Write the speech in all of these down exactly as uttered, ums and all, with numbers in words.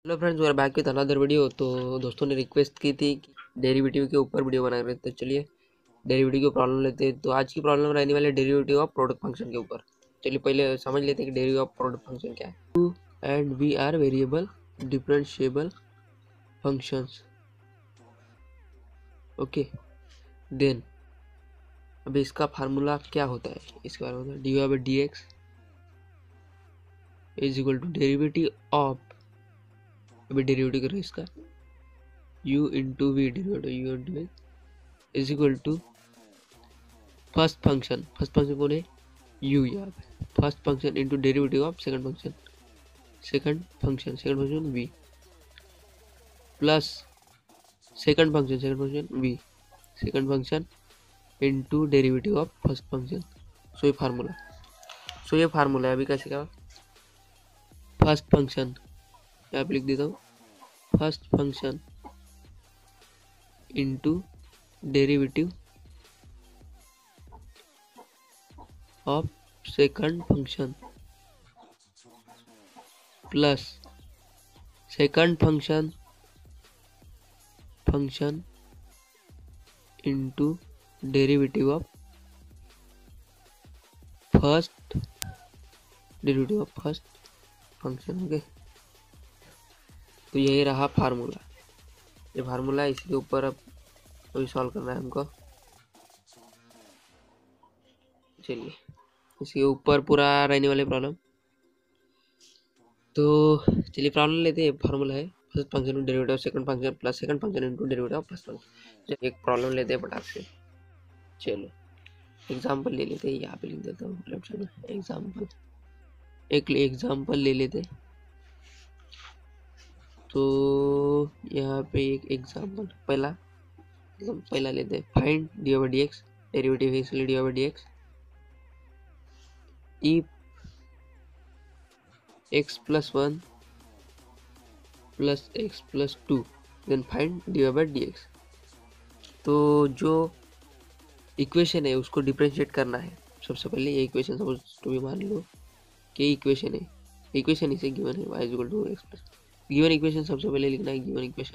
Hello friends, we're back with another video. तो दोस्तों ने रिक्वेस्ट की थी कि डेरिवेटिव के ऊपर वीडियो बना रहे, तो चलिए डेरिवेटिव की प्रॉब्लम लेते हैं। तो आज की प्रॉब्लम रहने वाली है डेरिवेटिव ऑफ प्रोडक्ट फंक्शन के ऊपर। चलिए पहले समझ लेते हैं कि डेरिवेटिव ऑफ प्रोडक्ट फंक्शन क्या है। And we are variable differentiable functions. Okay, then अभी इसका फार्मूला क्या होता है इसके बारे में। D y by d x is equal to derivative of, अभी डेरिवेटिव करो इसका, u into v divide u into v is equal to first function. First function कौन है? u। यहाँ पे first function into derivative of second function, second function second function v plus second function second function v second function into derivative of first function. So ये formula सो ये formula है। अभी कैसे क्या? फर्स्ट फंक्शन यहाँ पे लिख देता हूँ, first function into derivative of second function plus second function function into derivative of first derivative of first function. Okay, तो यही रहा फार्मूला। ये फार्मूला इसके ऊपर अब अभी सॉल्व करना है हमको। चलिए इसके ऊपर पूरा रहने वाले प्रॉब्लम। तो चलिए प्रॉब्लम लेते हैं। फार्मूला है first function into derivative of second function plus second function into derivative of first function. एक प्रॉब्लम लेते हैं फटाक से। चलो एग्जाम्पल ले लेते हैं, यहाँ पे लिख देता हूँ लेफ्ट साइड में एग्जाम्पल। एक एग्जाम्पल ले लेते हैं। तो यहाँ पे एक एग्जाम्पल पहला मतलब पहला लेते हैं। Find d over d x, derivative है इसलिए d over d x. If x plus one plus x plus two then find d over d x. तो जो इक्वेशन है उसको डिफरेंशिएट करना है। सबसे पहले ये इक्वेशन सपोज टू भी मान लो कि इक्वेशन है, इक्वेशन इसे गिवन है y is equal to x plus. Given equation सबसे पहले लिखना है, गिवन इक्वेशन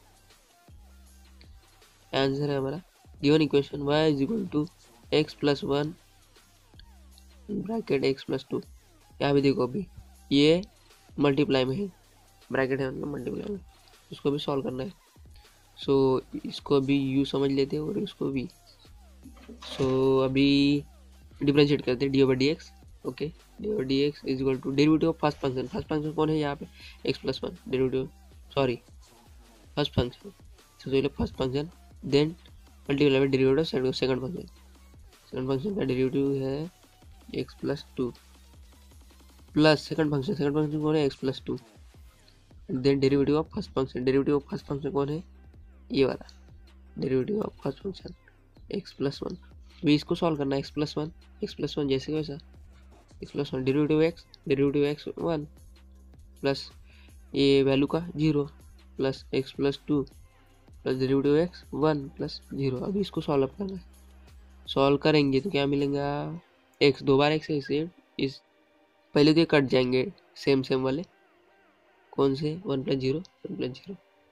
आंसर है हमारा। Given equation y is equal to x plus one bracket x plus two. यहाँ भी देखो अभी ये मल्टीप्लाई में है, ब्रैकेट है मतलब मल्टीप्लाई में, इसको भी सॉल्व करना है। सो so, इसको भी u समझ लेते हैं और इसको भी। सो so, अभी डिफरेंशिएट करते हैं d over d x. Okay, d over d x is equal to derivative of first function. First function कौन है यहाँ पे? X plus one derivative, sorry first function. तो first function then multiply by derivative of second function. Second function का derivative है x plus two plus second function second function कौन है? X plus two then derivative of first function. Derivative of first function कौन है? ये वाला derivative of first function x plus one. भी इसको सॉल्व करना है। X plus one x plus one जैसे वैसा x plus one derivative x derivative x one plus ये वैल्यू का zero plus x plus two plus derivative x one plus zero. अभी इसको सॉल्व करना है। सॉल्व करेंगे तो क्या मिलेगा? एक्स दो बार एक्स है, इस पहले तो ये कट जाएंगे सेम सेम वाले। कौन से? One plus zero one plus zero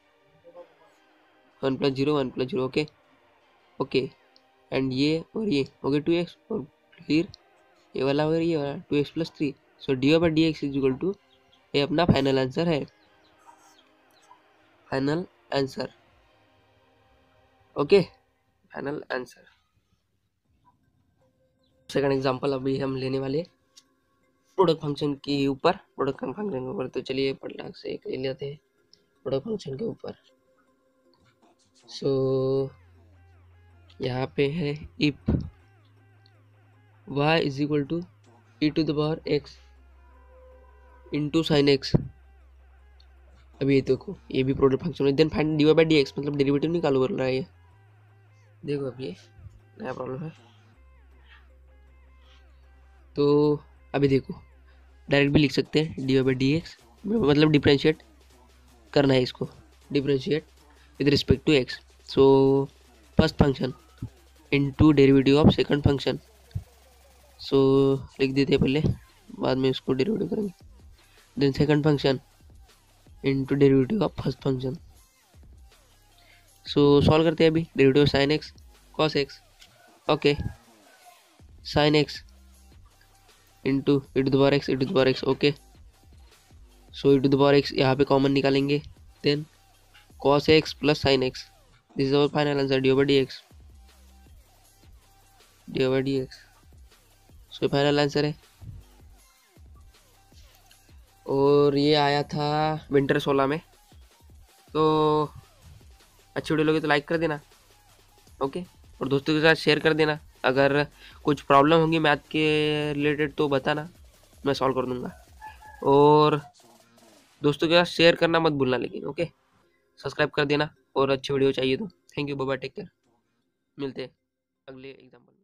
one plus zero one plus zero. Okay okay and ये और ये हो गए टू एक्स और फिर ये वाला और ये वाला two x plus three. So d over d x is equal to, ये अपना फाइनल आंसर है, final answer. Okay, final answer. Second example अभी हम लेने वाले प्रोडक्ट फंक्शन के ऊपर प्रोडक्ट फंक्शन के ऊपर। तो चलिए पटलाक से एक ले लेते हैं प्रोडक्ट फंक्शन के ऊपर। सो यहाँ पे है if y is equal to e to the power x into sine x. अभी ये देखो ये भी प्रोडक्ट फंक्शन है। Then find d y by d x, मतलब डेरिवेटिव निकालो बोल रहा है ये। देखो अब ये नया प्रॉब्लम है। तो अभी देखो डायरेक्ट भी लिख सकते हैं d y by d x, मतलब डिफरेंशिएट करना है इसको, differentiate with respect to x. So first function into derivative of second function. So लिख देते हैं पहले, बाद में इसको डेरिवेटिव करेंगे। Then second function into derivative of first function. So solve करते हैं अभी। Derivative sine x cos x, okay, sine x into e to the power x, e to the power x, okay. So e to the power x यहाँ पे common निकालेंगे, then cos x plus sin x, this is our final answer, d over d x, d over d x. So final answer है। और ये आया था winter सोलह में। तो अच्छी वीडियो लगी तो लाइक कर देना, ओके, और दोस्तों के साथ शेयर कर देना। अगर कुछ प्रॉब्लम होगी मैथ के रिलेटेड तो बताना, मैं सॉल्व कर दूंगा। और दोस्तों के साथ शेयर करना मत भूलना लेकिन, ओके, सब्सक्राइब कर देना और अच्छी वीडियो चाहिए तो। Thank you, bye bye, take care, मिलते हैं अगले एग्जाम्पल।